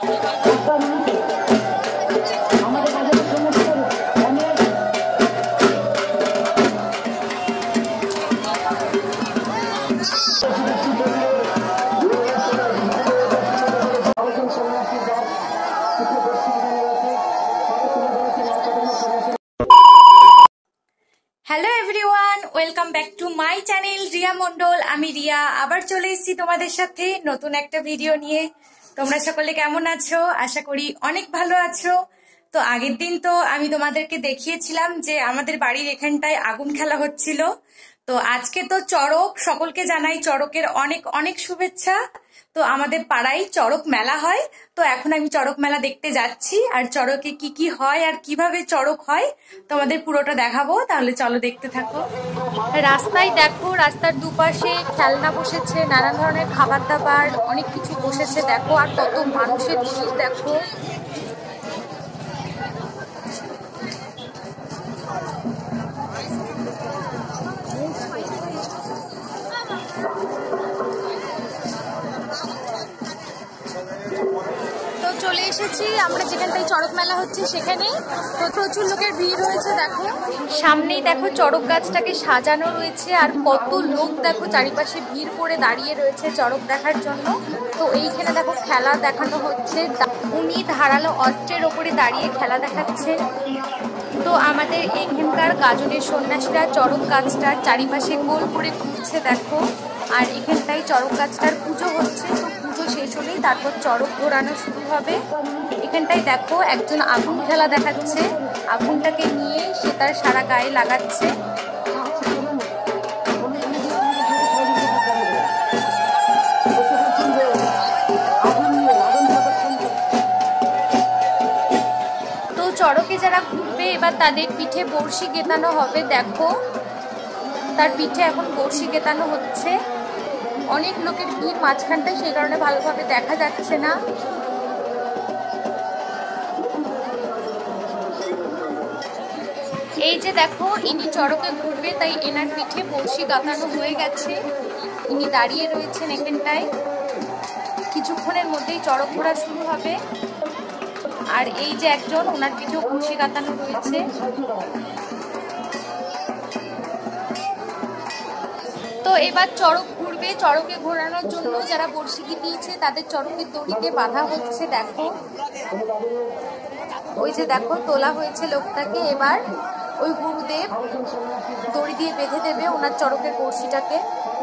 Hello everyone, welcome back to my channel Riya Mondal. আমি রিয়া আবার চলে এসেছি তোমাদের সাথে নতুন একটা ভিডিও নিয়ে। তোমরা সকলে কেমন আছো? আশা করি অনেক ভালো আছো। তো আগের দিন তো আমি তোমাদেরকে দেখিয়েছিলাম যে আমাদের বাড়ির এখানটায় আগুন খেলা হচ্ছিল। তো আজকে তো চড়ক, সকলকে জানাই চড়কের অনেক অনেক শুভেচ্ছা। তো আমাদের পাড়ায় চড়ক মেলা হয়, তো এখন আমি চড়ক মেলা দেখতে যাচ্ছি। আর চড়কে কি কি হয় আর কিভাবে চড়ক হয় তোমাদের পুরোটা দেখাবো, তাহলে চলো দেখতে থাকো। রাস্তায় দেখো, রাস্তার দুপাশে খেলনা বসেছে, নানান ধরনের খাবার দাবার অনেক কিছু বসেছে দেখো, আর কত মানুষের ভিড় দেখো। তো চলে এসেছি আমরা যেখানটায় চড়ক মেলা হচ্ছে সেখানে। তো প্রচুর লোকের ভিড় হয়েছে দেখো, সামনেই দেখো চড়ক গাছটাকে সাজানো রয়েছে, আর কত লোক দেখো চারিপাশে ভিড় করে দাঁড়িয়ে রয়েছে চড়ক দেখার জন্য। তো এইখানে দেখো খেলা দেখানো হচ্ছে, উনি ধারালো অস্ত্রের ওপরে দাঁড়িয়ে খেলা দেখাচ্ছে। তো আমাদের এখানকার গাজনের সন্ন্যাসীরা চড়ক গাছটার চারিপাশে গোল করে ঘুরছে দেখো, আর এখানটায় চড়ক গাছটার পুজো হচ্ছে। তো পুজো শেষ হলেই তারপর চড়ক ঘোরানো শুরু হবে। এখানটায় দেখো একজন আগুন খেলা দেখাচ্ছে, আগুনটাকে নিয়ে সে তার সারা গায়ে লাগাচ্ছে। তো চড়কে যারা ঘুরবে এবার তাদের পিঠে বড়শি গেঁথানো হবে দেখো, তার পিঠে এখন বড়শি গেঁথানো হচ্ছে। অনেক লোকের ভিড় মাঝখানটায়, সেই কারণে ভালোভাবে দেখা যাচ্ছে না। এই যে দেখো ইনি চড়কে ঘুরবে, তাই এনার পিঠে বড়শি গাঁথানো হয়ে গেছে, ইনি দাঁড়িয়ে রয়েছেন এখানটায়। কিছুক্ষণের মধ্যেই চড়ক ঘোরা শুরু হবে। আর এই যে একজন, ওনার পিঠেও বড়শি গাঁথানো রয়েছে। তো এবার চড়ক ঘুরবে, চড়কে ঘোরানোর জন্য যারা বড়শি দিয়েছে তাদের চড়কের দড়িতে বাঁধা হচ্ছে দেখো। ওই যে দেখো তোলা হয়েছে লোকটাকে, এবার ওই গুরুদেব দড়ি দিয়ে বেঁধে দেবে ওনার চড়কের বড়শিটাকে।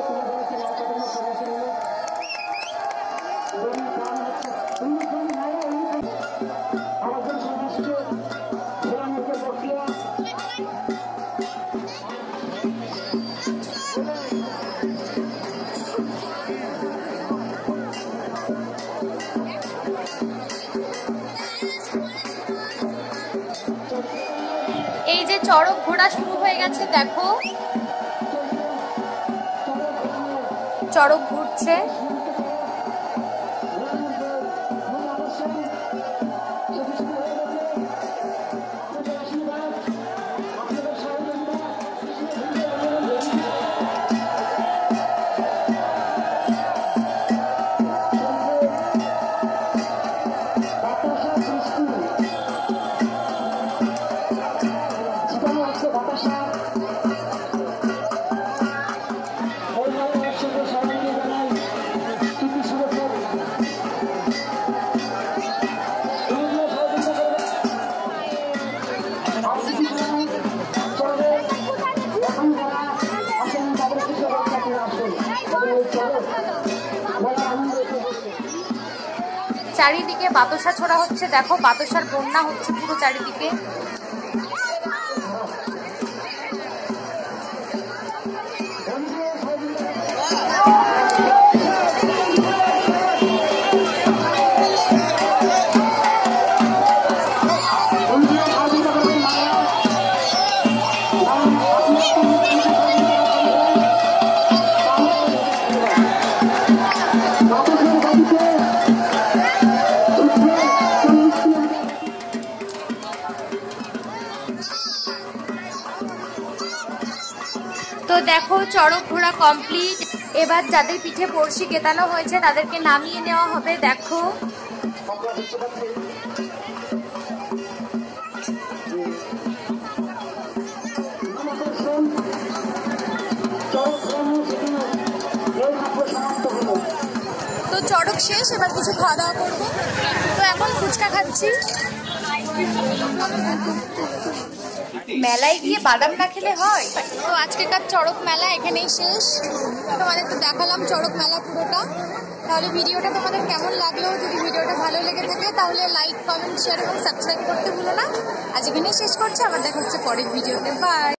এই যে চড়ক ঘোরা শুরু হয়ে গেছে দেখো, চড়ক ঘুরছে। চারিদিকে বাতাসা ছোড়া হচ্ছে দেখো, বাতাসার বন্যা হচ্ছে পুরো চারিদিকে। তো দেখো চড়ক ঘোরা কমপ্লিট। এবার যাদের পিঠে বড়শি গেঁথানো হয়েছে তাদেরকে নামিয়ে নেওয়া হবে দেখো। আপনারা দেখতে পাচ্ছেন আমাদের শ্রম চরক সমাপ্ত হলো। তো চড়ক শেষ, এবার কিছু খাওয়া দাওয়া করবো। তো এখন ফুচকা খাচ্ছি। মেলায় গিয়ে বাদাম না খেলে হয়? তো আজকেকার চড়ক মেলা এখানেই শেষ। তোমাদের তো দেখালাম চড়ক মেলা পুরোটা। তাহলে ভিডিওটা তোমাদের কেমন লাগলো? যদি ভিডিওটা ভালো লেগে থাকে তাহলে লাইক, কমেন্ট, শেয়ার এবং সাবস্ক্রাইব করতে ভুলো না। আজ এখানেই শেষ করছি, আবার দেখা হচ্ছে পরের ভিডিওতে। বাই।